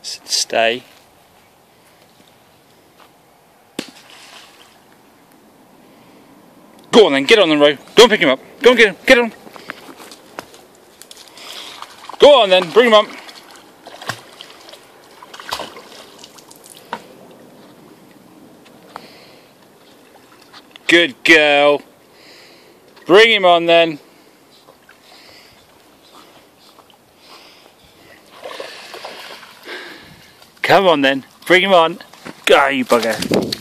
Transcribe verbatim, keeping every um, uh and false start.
Stay. Go on then, get on the row. Go and pick him up. Go and get him. Get him. Go on then, bring him up. Good girl. Bring him on then. Come on then, bring him on. Go, you bugger.